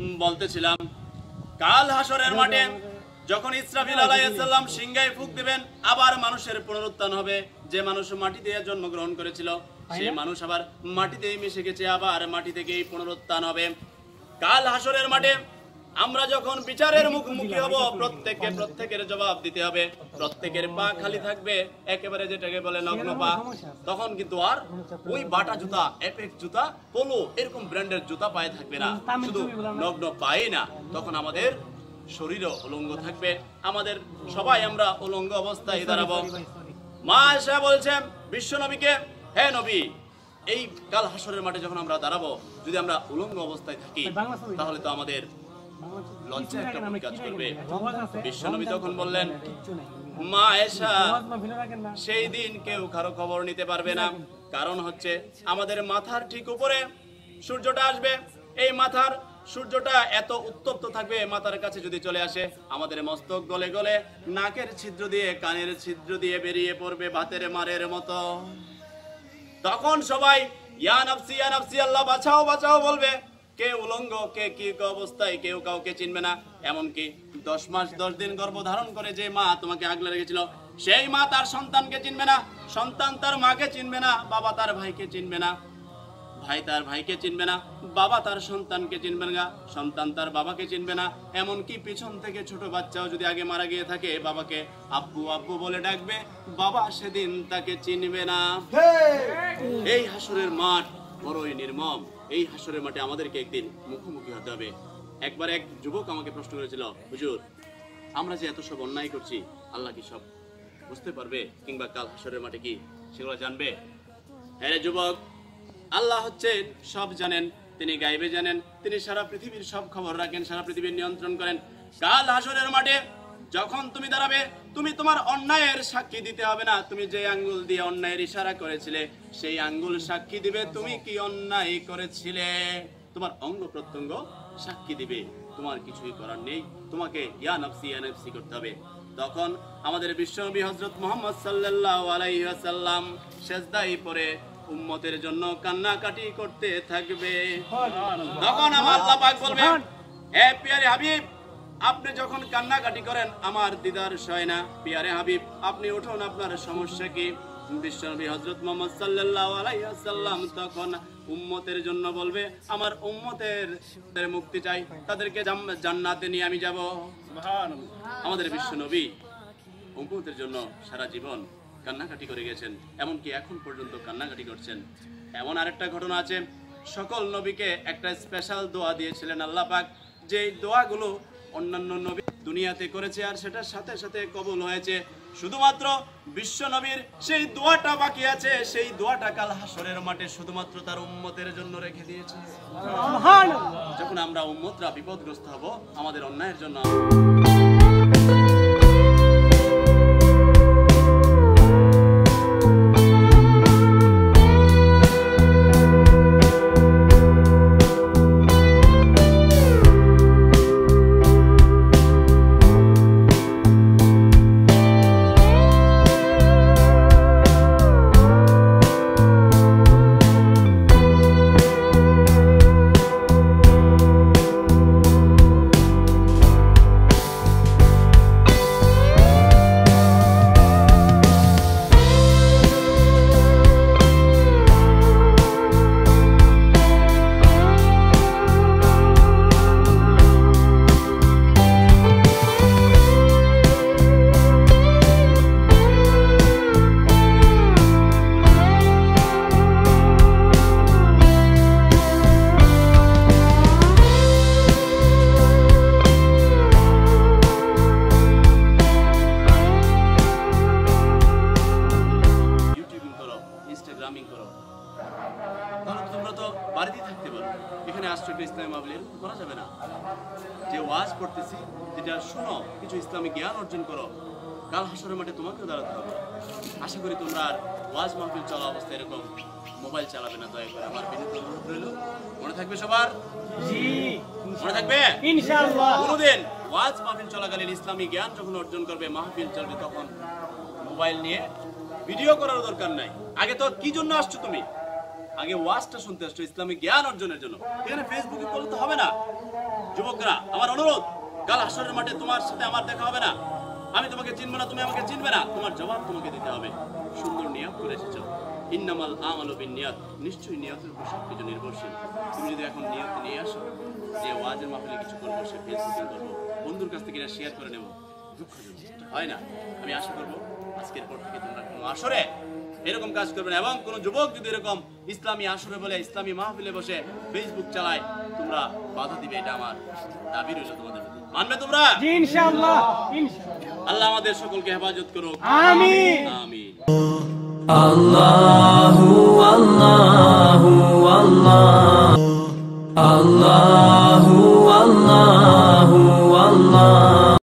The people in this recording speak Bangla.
বলতেছিলাম, কাল হাসরের মাঠে যখন ইসরাফিল আলাইহিস সালাম সিংহায় ফুঁক দিবেন, আবার মানুষের পুনরুত্থান হবে। যে মানুষ মাটিতে জন্মগ্রহণ করেছিল সেই মানুষ আবার মাটিতেই মিশে গেছে, আবার মাটি থেকেই পুনরুত্থান হবে। কাল হাসরের মাঠে আমরা যখন বিচারের মুখোমুখি হব, প্রত্যেকের জবাব দিতে হবে। প্রত্যেকের পা খালি থাকবে, একেবারে যেটাকে বলে নগ্ন পা। তখন কিন্তু আর ওই বাটা জুতা, এপেক্স জুতা, পোলো এরকম ব্র্যান্ডের জুতা পায়ে থাকবে না, শুধু নগ্ন পায়ে না, তখন আমাদের শরীরও উলঙ্গ থাকবে। আমাদের সবাই আমরা উলঙ্গ অবস্থায় দাঁড়াবো। মা আয়েশা বলছেন বিশ্ব নবীকে, হে নবী, এই কাল হাসরের মাঠে যখন আমরা দাঁড়াবো, যদি আমরা উলঙ্গ অবস্থায় থাকি তাহলে তো আমাদের লজ্জা একটা কাজ করবে। বিশ্বনবী তখন বললেন, মা আয়েশা, সেই দিন কেউ কারো খবর নিতে পারবে না। কারণ হচ্ছে আমাদের মাথার ঠিক উপরে সূর্যটা আসবে। এই মাথার সূর্যটা এত উত্তপ্ত থাকবে, মাথার কাছে যদি চলে আসে আমাদের মস্তক গলে গলে নাকের ছিদ্র দিয়ে, কানের ছিদ্র দিয়ে বেরিয়ে পড়বে ভাতের মারের মতো। তখন সবাই ইয়া নাফসি ইয়া নাফসি, আল্লাহ বাঁচাও বাঁচাও বলবে। কে উলঙ্গ, কে কি অবস্থায়, কেউ কাউকে চিনবে না। এমনকি 10 মাস 10 দিন গর্ভ ধারণ করে যে মা তোমাকে আগলে রেখেছিল, সেই মা তার সন্তানকে চিনবে না, সন্তান তার মাকে চিনবে না, বাবা তার ভাইকে চিনবে না, ভাই তার ভাইকে চিনবে না, বাবা তার সন্তানকে চিনবে না, সন্তান তার বাবাকে চিনবে না। এমনকি পিছন থেকে ছোট বাচ্চাও যদি আগে মারা গিয়ে থাকে, বাবাকে আব্বু আব্বু বলে ডাকবে, বাবা সেদিন তাকে চিনবে না। এই হাসরের মাঠ বড়ই নির্মম। এই হাসরের মাঠে আমাদেরকে একদিন মুখোমুখি হতে হবে। একবার এক যুবক আমাকে প্রশ্ন করেছিল, হুজুর, আমরা যে এত সব অন্যায় করছি, আল্লাহ কি সব বুঝতে পারবে, কিংবা কাল হাসরের মাঠে কি সেগুলো জানবে? হ্যাঁ যুবক, আল্লাহ হচ্ছেন সব জানেন, তিনি গায়েবে জানেন, তিনি সারা পৃথিবীর সব খবর রাখেন, সারা পৃথিবীর নিয়ন্ত্রণ করেন। কাল হাসরের মাঠে যখন তুমি দাঁড়াবে, তুমি তোমার অন্যায়ের সাক্ষী দিতে হবে না। তুমি যে আঙ্গুল দিয়ে অন্যায়ের ইশারা করেছিলে, সেই আঙ্গুল সাক্ষী দিবে তুমি কি অন্যায় করেছিলে। তোমার অঙ্গ প্রত্যঙ্গ সাক্ষী দিবে, তোমার কিছুই করার নেই, তোমাকে ইয়া নাফসি করতে হবে। তখন আমাদের বিশ্বনবী হযরত মুহাম্মদ সাল্লাল্লাহু আলাইহি ওয়াসাল্লাম সিজদায় পড়ে উম্মতের জন্য কান্নাকাটি করতে থাকবে। তখন আমার আল্লাহ পাক বলবেন, হে প্রিয় হাবিব, আপনি যখন কান্নাকাটি করেন আমার দিদার সয় না। প্রিয় হাবিব, আপনি উঠুন, আপনার সমস্যা কি? বিশ্বনবী হযরত মুহাম্মদ সাল্লাল্লাহু আলাইহি ওয়াসাল্লাম তখন উম্মতের জন্য বলবে, আমার উম্মতের মুক্তি চাই, তাদেরকে জান্নাতে নিয়ে আমি যাব। আমাদের বিশ্বনবী উম্মতের জন্য সারা জীবন কান্নাকাটি করে গেছেন, এমনকি এখন পর্যন্ত কান্নাকাটি করছেন। এমন আরেকটা ঘটনা আছে, সকল নবীকে একটা স্পেশাল দোয়া দিয়েছিলেন আল্লাহ পাক, যে দোয়াগুলো অন্যান্য নবী দুনিয়াতে করেছে আর সেটার সাথে সাথে কবুল হয়েছে। শুধুমাত্র বিশ্ব নবীর সেই দোয়াটা বাকি আছে, সেই দোয়াটা কাল হাসরের মাঠে শুধুমাত্র তার উম্মতের জন্য রেখে দিয়েছে। যখন আমরা উম্মতরা বিপদগ্রস্ত হব আমাদের অন্যায়ের জন্য, কিছু ইসলামিক জ্ঞান অর্জন করো, কাল হাসরের মাঠে তোমাকেও দাঁড়াতে হবে। আশা করি তোমরা আর ওয়াজ মাহফিল চলা অবস্থায় এরকম মোবাইল চালাবে না, দয়া করে আমার বিনীত অনুরোধ রইল। মনে থাকবে সবার? জি, মনে থাকবে ইনশাআল্লাহ। কোনদিন ওয়াজ মাহফিল চলাকালীন ইসলামিক জ্ঞান যখন অর্জন করবে, মাহফিল চলবে, তখন মোবাইল নিয়ে ভিডিও করার দরকার নাই। আগে তো কি জন্য আসছো তুমি? আগে ওয়াজটা শুনতে আসছো, ইসলামিক জ্ঞান অর্জনের জন্য। এখানে ফেসবুকে করলে তো হবে না। যুবকরা, আমার অনুরোধ, কাল হাসরের মাঠে তোমার সাথে আমার দেখা হবে না, আমি তোমাকে চিনবো না, তুমি আমাকে চিনবে না, তোমার জবাব তোমাকে দিতে হবে। সুন্দর নিয়ত করে এসেছো, ইন্নামাল আমালু বিন্নিয়াত, নিশ্চয়ই নিয়তের উপর সবকিছু নির্ভরশীল। তুমি যদি এখন নিয়ত নিয়ে আসো যে ওয়াজের মাহফিলে কিছু করবো, সে ফেসবুকে করবো, বন্ধুর কাছ থেকে শেয়ার করে নেবো, দুঃখজনক হয় না। আমি আশা করবো আজকের পর থেকে তোমরা কোনো আসরে এরকম কাজ করবে না, এবং কোনো যুবক যদি এরকম ইসলামী আসরে বলে ইসলামী মাহফিলে বসে ফেসবুক চালায়, তোমরা বাধা দিবে, এটা আমার দাবি রইল তোমাদের প্রতি। মানবে তোমরা? জি ইনশাআল্লাহ, ইনশাআল্লাহ। আল্লাহ আমাদের সকলকে হেফাজত করুক, আমিন আমিন। আল্লাহু আল্লাহু আল্লাহ আল্লাহ